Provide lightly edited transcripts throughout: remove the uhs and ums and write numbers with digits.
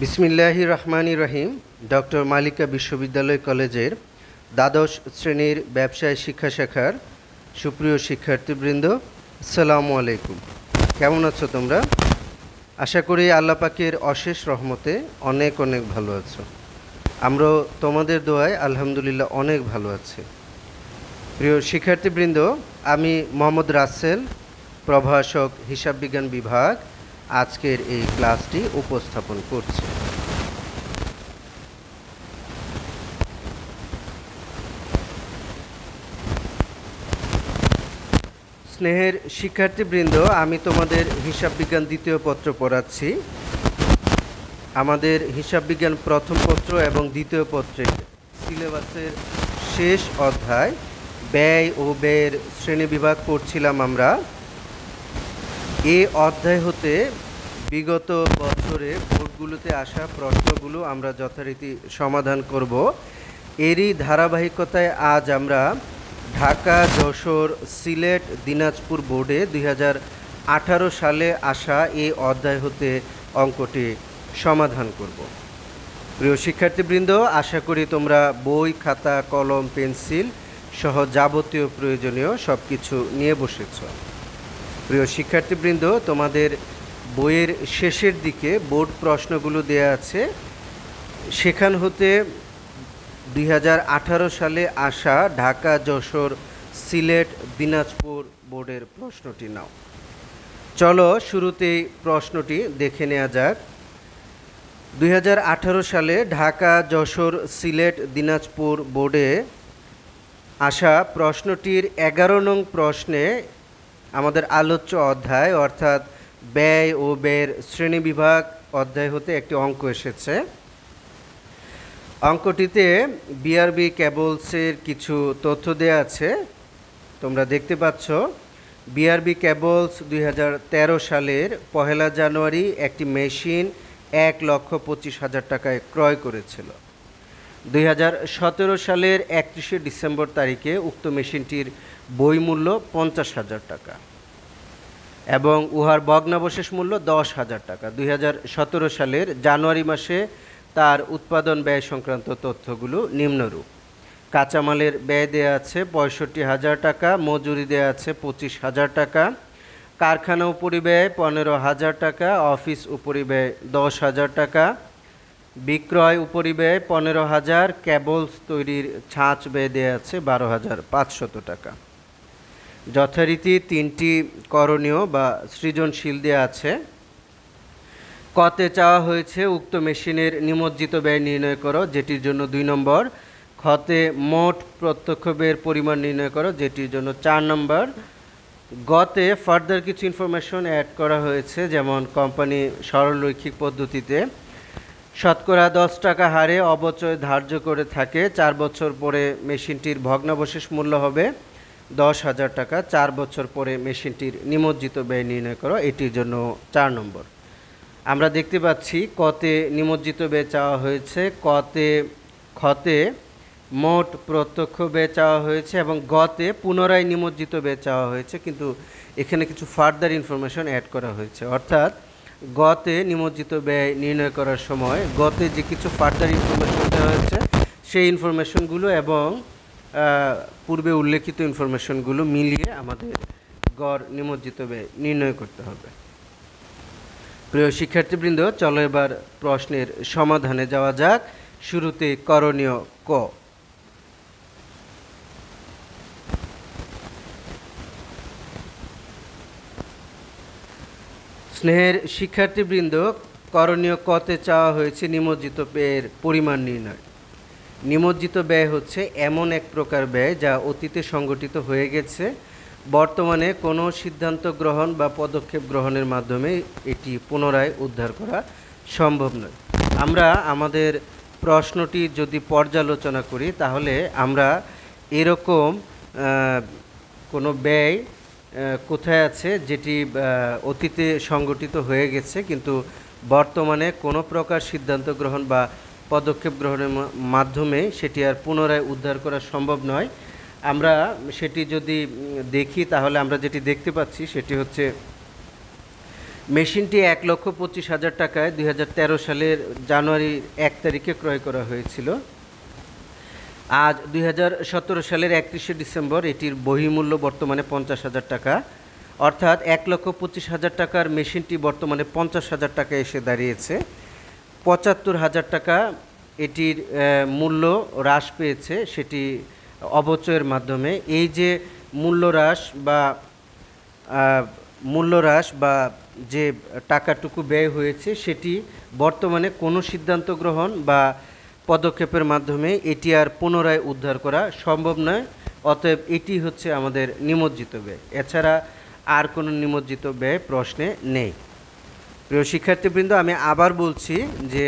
বিসমিল্লাহির রহমানির রহিম। ডক্টর মালিকা বিশ্ববিদ্যালয় কলেজের দ্বাদশ শ্রেণীর ব্যবসায় শিক্ষা শাখার সুপ্রিয় শিক্ষার্থীবৃন্দ, আসসালামু আলাইকুম। কেমন আছো তোমরা? আশা করি আল্লাহ পাকের অশেষ রহমতে অনেক অনেক ভালো আছো। আমরাও তোমাদের দোয়ায় আলহামদুলিল্লাহ অনেক ভালো আছি। প্রিয় শিক্ষার্থীবৃন্দ, আমি মোহাম্মদ রাসেল, প্রভাষক হিসাব বিজ্ঞান বিভাগ, আজকের এই ক্লাসটি উপস্থাপন করছি। স্নেহের শিক্ষার্থীবৃন্দ, আমি তোমাদের হিসাব বিজ্ঞান দ্বিতীয় পত্র পড়াচ্ছি। আমাদের হিসাব বিজ্ঞান প্রথম পত্র এবং দ্বিতীয় পত্রের সিলেবাসের শেষ অধ্যায় ব্যয় ও ব্যয়ের শ্রেণীবিভাগ পড়ছিলাম আমরা। এই অধ্যায় হতে বিগত বছরে বোর্ডগুলোতে আসা প্রশ্নগুলো আমরা যথারীতি সমাধান করব। এরই ধারাবাহিকতায় আজ আমরা ঢাকা, যশোর, সিলেট, দিনাজপুর বোর্ডে 2018 সালে আসা এই অধ্যায় হতে অঙ্কটি সমাধান করব। প্রিয় শিক্ষার্থীবৃন্দ, আশা করি তোমরা বই, খাতা, কলম, পেন্সিল সহ যাবতীয় প্রয়োজনীয় সব কিছু নিয়ে বসেছ। প্রিয় শিক্ষার্থীবৃন্দ, তোমাদের বইয়ের শেষের দিকে বোর্ড প্রশ্নগুলো দেয়া আছে। সেখান হতে 2018 সালে আসা ঢাকা, যশোর, সিলেট, দিনাজপুর বোর্ডের প্রশ্নটি নাও। চলো শুরুতেই প্রশ্নটি দেখে নেওয়া যাক। 2018 সালে ঢাকা, যশোর, সিলেট, দিনাজপুর বোর্ডে আসা প্রশ্নটির 11 নং প্রশ্নে আমাদের আলোচ্য অধ্যায় অর্থাৎ ব্যয় ও ব্যয়ের শ্রেণীবিভাগ অধ্যায় হতে একটি অঙ্ক এসেছে। অঙ্কটিতে বিআরবি কেবলসের কিছু তথ্য দেওয়া আছে, তোমরা দেখতে পাচ্ছ। বিআরবি কেবলস 2013 সালের 1 জানুয়ারি একটি মেশিন 1,25,000 টাকায় ক্রয় করেছিল। 2017 সালের 31শে ডিসেম্বর তারিখে উক্ত মেশিনটির বই মূল্য 50,000 টাকা এবং উহার ভগ্নাবশেষ মূল্য 10,000 টাকা। 2017 সালের জানুয়ারি মাসে তার উৎপাদন ব্যয় সংক্রান্ত তথ্যগুলো নিম্নরূপ। কাঁচামালের ব্যয় দেওয়া আছে 65,000 টাকা, মজুরি দেওয়া আছে 25,000 টাকা, কারখানা উপরিব্যয় 15,000 টাকা, অফিস উপরিব্যয় 10,000 টাকা, বিক্রয় উপরিব্যয় 15,000, কেবলস তৈরির ছাঁচ ব্যয় দেওয়া আছে 12,500 টাকা। যথারীতি তিনটি করণীয় বা সৃজনশীল দেওয়া আছে। কতে চাওয়া হয়েছে উক্ত মেশিনের নিমজ্জিত ব্যয় নির্ণয় করো, যেটির জন্য 2 নম্বর। খতে মোট প্রত্যক্ষ ব্যয়ের পরিমাণ নির্ণয় করো, যেটির জন্য 4 নম্বর। গতে ফার্দার কিছু ইনফরমেশন অ্যাড করা হয়েছে, যেমন কোম্পানি সরলরৈখিক পদ্ধতিতে শতকরা 10 টাকা হারে অবচয় ধার্য করে থাকে। 4 বছর পরে মেশিনটির ভগ্নাবশেষ মূল্য হবে 10,000 টাকা। 4 বছর পরে মেশিনটির নিমজ্জিত ব্যয় নির্ণয় করো, এটির জন্য 4 নম্বর। আমরা দেখতে পাচ্ছি কতে নিমজ্জিত ব্যয় চাওয়া হয়েছে, খতে মোট প্রত্যক্ষ ব্যয় চাওয়া হয়েছে এবং গতে পুনরায় নিমজ্জিত ব্যয় চাওয়া হয়েছে, কিন্তু এখানে কিছু ফার্দার ইনফরমেশন অ্যাড করা হয়েছে। অর্থাৎ গতে নিমজ্জিত ব্যয় নির্ণয় করার সময় গতে যে কিছু ফার্দার ইনফরমেশন দেওয়া হয়েছে সেই ইনফরমেশনগুলো এবং পূর্বে উল্লেখিত ইনফরমেশনগুলো মিলিয়ে আমাদের গড় নিমজ্জিত ব্যয় নির্ণয় করতে হবে। প্রিয় শিক্ষার্থীবৃন্দ, চলো এবার প্রশ্নের সমাধানে যাওয়া যাক। শুরুতে করণীয় ক। স্নেহের শিক্ষার্থীবৃন্দ, করণীয় কতে চাওয়া হয়েছে নিমজ্জিত ব্যয়ের পরিমাণ নির্ণয়। নিমজ্জিত ব্যয় হচ্ছে এমন এক প্রকার ব্যয় যা অতীতে সংগঠিত হয়ে গেছে, বর্তমানে কোনো সিদ্ধান্ত গ্রহণ বা পদক্ষেপ গ্রহণের মাধ্যমে এটি পুনরায় উদ্ধার করা সম্ভব নয়। আমরা আমাদের প্রশ্নটি যদি পর্যালোচনা করি তাহলে আমরা এরকম কোনো ব্যয় কোথায় আছে যেটি অতীতে সংগঠিত হয়ে গেছে কিন্তু বর্তমানে কোনো প্রকার সিদ্ধান্ত গ্রহণ বা পদক্ষেপ গ্রহণের মাধ্যমে সেটি আর পুনরায় উদ্ধার করা সম্ভব নয়। আমরা সেটি যদি দেখি তাহলে আমরা যেটি দেখতে পাচ্ছি সেটি হচ্ছে মেশিনটি 1,25,000 টাকায় 2013 সালের জানুয়ারি 1 তারিখে ক্রয় করা হয়েছিল। আজ 2017 সালের 31শে ডিসেম্বর এটির বহিঃমূল্য বর্তমানে 50,000 টাকা, অর্থাৎ 1,25,000 টাকার মেশিনটি বর্তমানে 50,000 টাকায় এসে দাঁড়িয়েছে। 75,000 টাকা এটির মূল্য হ্রাস পেয়েছে, সেটি অবচয়ের মাধ্যমে। এই যে মূল্যহ্রাস বা যে টাকাটুকু ব্যয় হয়েছে সেটি বর্তমানে কোনো সিদ্ধান্ত গ্রহণ বা পদক্ষেপের মাধ্যমে এটি আর পুনরায় উদ্ধার করা সম্ভব নয়। অতএব এটি হচ্ছে আমাদের নিমজ্জিত ব্যয়, এছাড়া আর কোনো নিমজ্জিত ব্যয় প্রশ্নে নেই। প্রিয় শিক্ষার্থীবৃন্দ, আমি আবার বলছি যে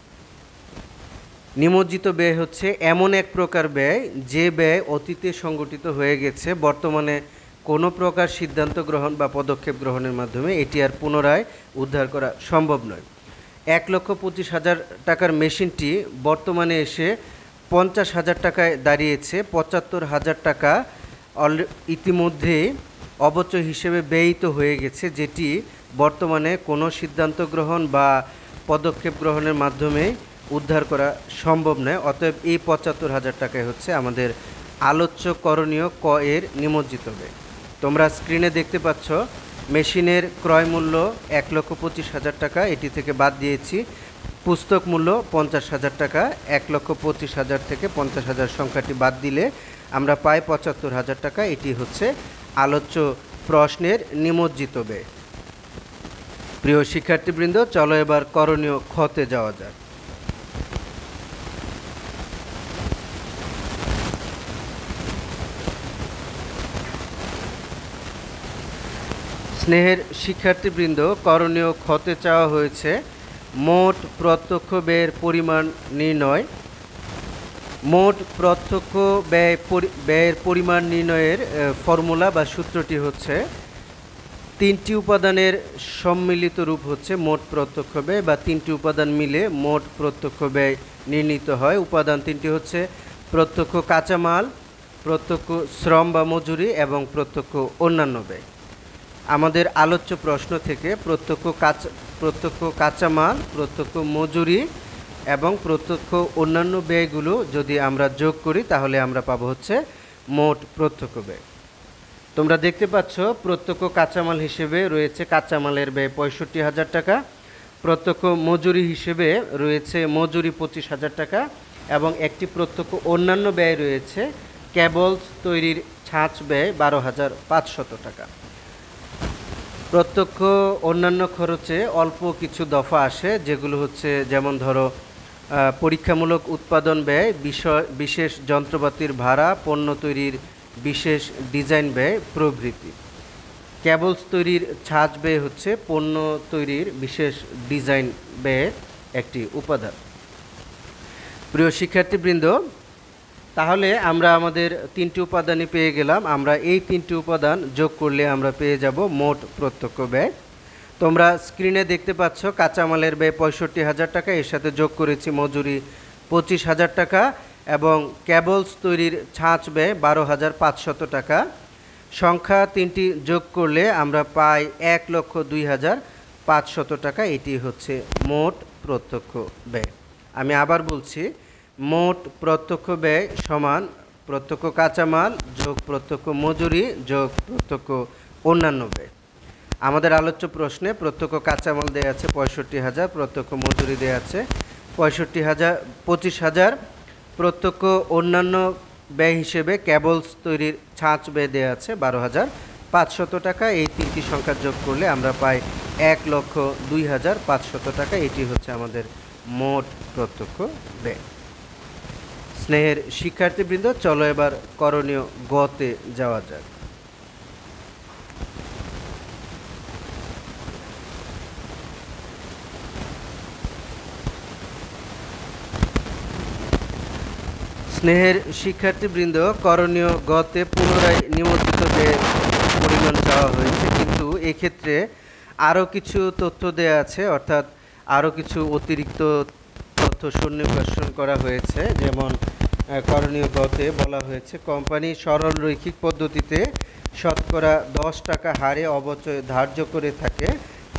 নিমজ্জিত ব্যয় হচ্ছে এমন এক প্রকার ব্যয় যে ব্যয় অতীতে সংগঠিত হয়ে গেছে, বর্তমানে কোনো প্রকার সিদ্ধান্ত গ্রহণ বা পদক্ষেপ গ্রহণের মাধ্যমে এটি আর পুনরায় উদ্ধার করা সম্ভব নয়। 1,25,000 টাকার মেশিনটি বর্তমানে এসে 50,000 টাকায় দাঁড়িয়েছে। 75,000 টাকা ইতিমধ্যেই অবচয় হিসেবে ব্যয়িত হয়ে গেছে, যেটি বর্তমানে কোনো সিদ্ধান্ত গ্রহণ বা পদক্ষেপ গ্রহণের মাধ্যমে উদ্ধার করা সম্ভব নয়। অতএব এই 75,000 টাকায় হচ্ছে আমাদের আলোচ্য করণীয় ক এর নিমজ্জিত ব্যয়। তোমরা স্ক্রিনে দেখতে পাচ্ছ মেশিনের ক্রয় মূল্য 1,25,000 টাকা, এটি থেকে বাদ দিয়েছি পুস্তক মূল্য 50,000 টাকা। 1,25,000 থেকে 50,000 সংখ্যাটি বাদ দিলে আমরা পাই 75,000 টাকা। এটি হচ্ছে আলোচ্য প্রশ্নের নিমজ্জিত ব্যয়। প্রিয় শিক্ষার্থীবৃন্দ, চলো এবার করণীয় খতে যাওয়া যাক। স্নেহের শিক্ষার্থীবৃন্দ, করণীয় খতে চাওয়া হয়েছে মোট প্রত্যক্ষ ব্যয়ের পরিমাণ নির্ণয়। মোট প্রত্যক্ষ ব্যয়ের পরিমাণ নির্ণয়ের ফর্মুলা বা সূত্রটি হচ্ছে 3টি উপাদানের সম্মিলিত রূপ হচ্ছে মোট প্রত্যক্ষ ব্যয়, বা 3টি উপাদান মিলে মোট প্রত্যক্ষ ব্যয় নির্ণীত হয়। উপাদান 3টি হচ্ছে প্রত্যক্ষ কাঁচামাল, প্রত্যক্ষ শ্রম বা মজুরি এবং প্রত্যক্ষ অন্যান্য ব্যয়। আমাদের আলোচ্য প্রশ্ন থেকে প্রত্যক্ষ কাঁচামাল, প্রত্যক্ষ মজুরি এবং প্রত্যক্ষ অন্যান্য ব্যয়গুলো যদি আমরা যোগ করি তাহলে আমরা পাবো হচ্ছে মোট প্রত্যক্ষ ব্যয়। তোমরা দেখতে পাচ্ছ প্রত্যক্ষ কাঁচামাল হিসেবে রয়েছে কাঁচামালের ব্যয় 65,000 টাকা, প্রত্যক্ষ মজুরি হিসেবে রয়েছে মজুরি 25,000 টাকা এবং একটি প্রত্যক্ষ অন্যান্য ব্যয় রয়েছে কেবলস তৈরির ছাঁচ ব্যয় 12,500 টাকা। প্রত্যক্ষ অন্যান্য খরচে অল্প কিছু দফা আসে, যেগুলো হচ্ছে যেমন ধরো পরীক্ষামূলক উৎপাদন ব্যয়, বিশেষ যন্ত্রপাতির ভাড়া, পণ্য তৈরির বিশেষ ডিজাইন ব্যয় প্রভৃতি। কেবলস তৈরির ছাঁচ ব্যয় হচ্ছে পণ্য তৈরির বিশেষ ডিজাইন ব্যয়ের একটি উপাদান। প্রিয় শিক্ষার্থীবৃন্দ, তাহলে আমরা আমাদের 3টি উপাদানই পেয়ে গেলাম। আমরা এই 3টি উপাদান যোগ করলে আমরা পেয়ে যাব মোট প্রত্যক্ষ ব্যয়। তোমরা স্ক্রিনে দেখতে পাচ্ছ কাঁচামালের ব্যয় 65,000 টাকা, এর সাথে যোগ করেছি মজুরি 25,000 টাকা এবং কেবলস তৈরির ছাঁচ ব্যয় 12,500 টাকা। সংখ্যা 3টি যোগ করলে আমরা পাই 1,02,500 টাকা। এটি হচ্ছে মোট প্রত্যক্ষ ব্যয়। আমি আবার বলছি, মোট প্রত্যক্ষ ব্যয় সমান প্রত্যক্ষ কাঁচামাল যোগ প্রত্যক্ষ মজুরি যোগ প্রত্যক্ষ অন্যান্য ব্যয়। আমাদের আলোচ্য প্রশ্নে প্রত্যক্ষ কাঁচামাল দেওয়া আছে 65,000, প্রত্যক্ষ মজুরি দেওয়া আছে 25,000, প্রত্যক্ষ অন্যান্য ব্যয় হিসেবে কেবলস তৈরির ছাঁচ ব্যয় দেওয়া আছে 12,500 টাকা। এই 3টি সংখ্যা যোগ করলে আমরা পাই 1,02,500 টাকা। এটি হচ্ছে আমাদের মোট প্রত্যক্ষ ব্যয়। স্নেহের শিক্ষার্থীবৃন্দ, চলো এবার করণীয় গতে যাওয়া যাক। স্নেহের শিক্ষার্থীবৃন্দ, করণীয় গতে পুনরায় নিমজ্জিত ব্যয়ের পরিমাণ চাওয়া হয়েছে, কিন্তু এক্ষেত্রে আরও কিছু তথ্য দেওয়া আছে, অর্থাৎ আরও কিছু অতিরিক্ত তথ্য সন্নিবেশন করা হয়েছে। যেমন করণীয় গতে বলা হয়েছে কোম্পানি সরল রৈখিক পদ্ধতিতে শতকরা 10 টাকা হারে অবচয় ধার্য করে থাকে,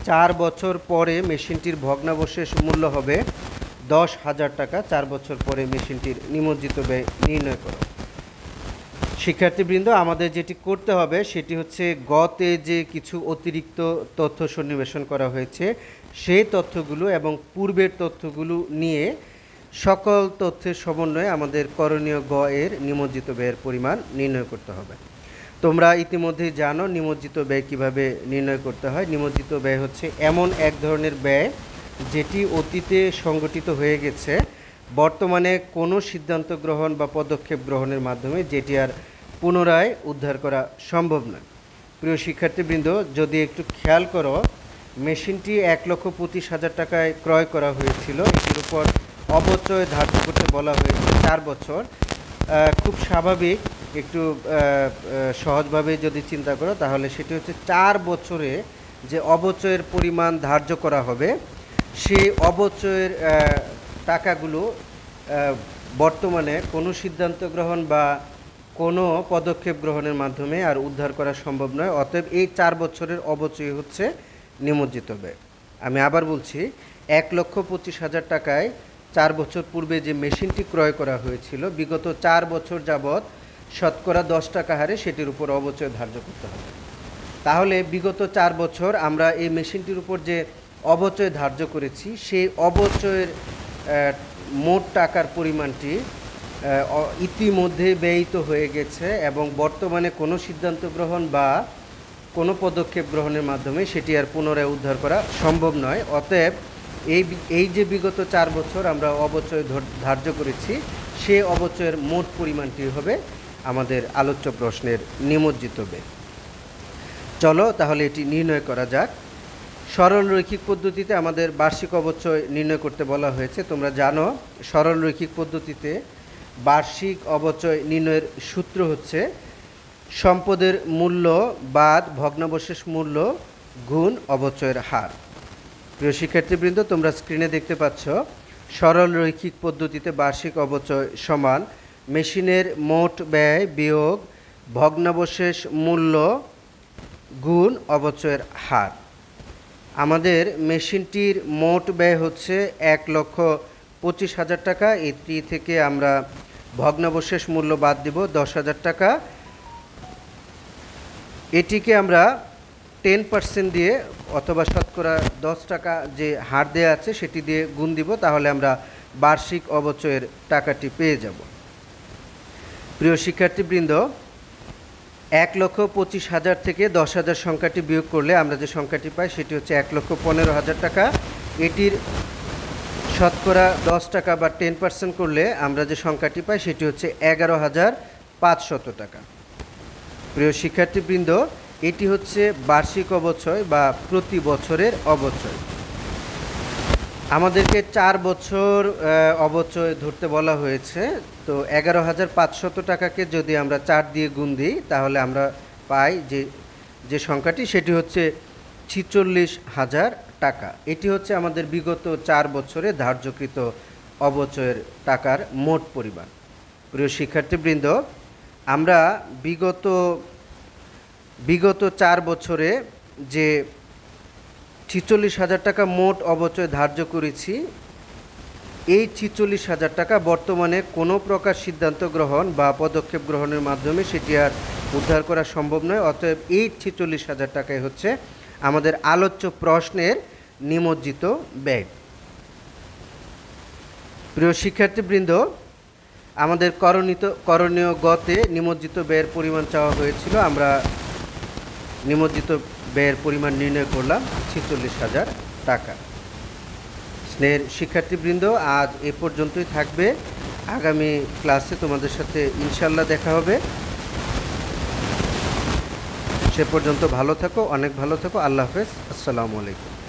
4 বছর পরে মেশিনটির ভগ্নাবশেষ মূল্য হবে 10,000 টাকা। 4 বছর পরে মেশিনটির নিমজ্জিত ব্যয় নির্ণয় করো। শিক্ষার্থীবৃন্দ, আমাদের যেটি করতে হবে সেটি হচ্ছে গতে যে কিছু অতিরিক্ত তথ্য সন্নিবেশন করা হয়েছে সেই তথ্যগুলো এবং পূর্বের তথ্যগুলো নিয়ে সকল তথ্যের সমন্বয়ে আমাদের করণীয় গ এর নিমজ্জিত ব্যয়ের পরিমাণ নির্ণয় করতে হবে। তোমরা ইতিমধ্যেই জানো নিমজ্জিত ব্যয় কিভাবে নির্ণয় করতে হয়। নিমজ্জিত ব্যয় হচ্ছে এমন এক ধরনের ব্যয় যেটি অতীতে সংগঠিত হয়ে গেছে, বর্তমানে কোনো সিদ্ধান্ত গ্রহণ বা পদক্ষেপ গ্রহণের মাধ্যমে যেটি আর পুনরায় উদ্ধার করা সম্ভব নয়। প্রিয় শিক্ষার্থীবৃন্দ, যদি একটু খেয়াল করো, মেশিনটি 1,25,000 টাকায় ক্রয় করা হয়েছিল। এটির উপর অবচয় ধার্য করতে বলা হয়েছে 4 বছর। খুব স্বাভাবিক, একটু সহজভাবে যদি চিন্তা করো তাহলে সেটি হচ্ছে 4 বছরে যে অবচয়ের পরিমাণ ধার্য করা হবে সেই অবচয়ের টাকাগুলো বর্তমানে কোনো সিদ্ধান্ত গ্রহণ বা কোনো পদক্ষেপ গ্রহণের মাধ্যমে আর উদ্ধার করা সম্ভব নয়। অতএব এই 4 বছরের অবচয় হচ্ছে নিমজ্জিত ব্যয়। আমি আবার বলছি, 1,25,000 টাকায় 4 বছর পূর্বে যে মেশিনটি ক্রয় করা হয়েছিল, বিগত 4 বছর যাবৎ শতকরা 10 টাকা হারে সেটির উপর অবচয় ধার্য করতে হবে। তাহলে বিগত 4 বছর আমরা এই মেশিনটির উপর যে অবচয় ধার্য করেছি সেই অবচয়ের মোট টাকার পরিমাণটি ইতিমধ্যে ব্যয়িত হয়ে গেছে এবং বর্তমানে কোনো সিদ্ধান্ত গ্রহণ বা কোনো পদক্ষেপ গ্রহণের মাধ্যমে সেটি আর পুনরায় উদ্ধার করা সম্ভব নয়। অতএব এই যে বিগত 4 বছর আমরা অবচয় ধার্য করেছি সে অবচয়ের মোট পরিমাণটি হবে আমাদের আলোচ্য প্রশ্নের নিমজ্জিত ব্যয়। চলো তাহলে এটি নির্ণয় করা যাক। সরল রৈখিক পদ্ধতিতে আমাদের বার্ষিক অবচয় নির্ণয় করতে বলা হয়েছে। তোমরা জানো সরল রৈখিক পদ্ধতিতে বার্ষিক অবচয় নির্ণয়ের সূত্র হচ্ছে সম্পদের মূল্য বাদ ভগ্নাবশেষ মূল্য গুণ অবচয়ের হার। প্রিয় শিক্ষার্থীবৃন্দ, তোমরা স্ক্রিনে দেখতে পাচ্ছ সরল রৈখিক পদ্ধতিতে বার্ষিক অবচয় সমান মেশিনের মোট ব্যয় বিয়োগ ভগ্নাবশেষ মূল্য গুণ অবচয়ের হার। আমাদের মেশিনটির মোট ব্যয় হচ্ছে 1,25,000 টাকা। এটি থেকে আমরা ভগ্নাবশেষ মূল্য বাদ দিব 10,000 টাকা। এটিকে আমরা 10% দিয়ে অথবা শতকরা 10 টাকা যে হার দেওয়া আছে সেটি দিয়ে গুণ দিব, তাহলে আমরা বার্ষিক অবচয়ের টাকাটি পেয়ে যাব। প্রিয় শিক্ষার্থীবৃন্দ, 1,25,000 থেকে 10,000 সংখ্যাটি বিয়োগ করলে আমরা যে সংখ্যাটি পাই সেটি হচ্ছে 1,15,000 টাকা। এটির শতকরা 10 টাকা বা 10% করলে আমরা যে সংখ্যাটি পাই সেটি হচ্ছে 11,500 টাকা। প্রিয় শিক্ষার্থীবৃন্দ, এটি হচ্ছে বার্ষিক অবচয় বা প্রতি বছরের অবচয়। আমাদেরকে 4 বছর অবচয় ধরতে বলা হয়েছে। তো 11,500 টাকাকে যদি আমরা 4 দিয়ে গুণ দিই তাহলে আমরা পাই যে সংখ্যাটি সেটি হচ্ছে 46,000 টাকা। এটি হচ্ছে আমাদের বিগত 4 বছরে ধার্যকৃত অবচয়ের টাকার মোট পরিমাণ। প্রিয় শিক্ষার্থীবৃন্দ, আমরা বিগত 4 বছরে যে 46,000 টাকা মোট অবচয় ধার্য করেছি, এই 46,000 টাকা বর্তমানে কোনো প্রকার সিদ্ধান্ত গ্রহণ বা পদক্ষেপ গ্রহণের মাধ্যমে সেটি আর উদ্ধার করা সম্ভব নয়। অতএব এই 46,000 টাকাই হচ্ছে আমাদের আলোচ্য প্রশ্নের নিমজ্জিত ব্যয়। প্রিয় শিক্ষার্থীবৃন্দ, আমাদের করণীয় গতে নিমজ্জিত ব্যয়ের পরিমাণ চাওয়া হয়েছিল। আমরা নিমজ্জিত ব্যয়ের পরিমাণ নির্ণয় করলাম 46,000 টাকা। স্নেহের শিক্ষার্থীবৃন্দ, আজ এ পর্যন্তই থাকবে। আগামী ক্লাসে তোমাদের সাথে ইনশাল্লাহ দেখা হবে। সে পর্যন্ত ভালো থাকো, অনেক ভালো থাকো। আল্লাহ হাফেজ। আসসালামু আলাইকুম।